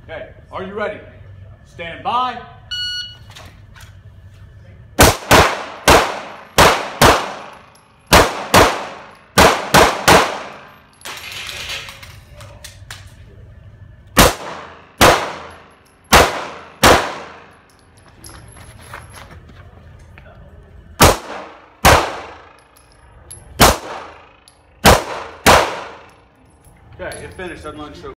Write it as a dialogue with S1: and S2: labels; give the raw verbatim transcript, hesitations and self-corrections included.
S1: Okay, are you ready? Stand by. Okay, it finished. I'd like to show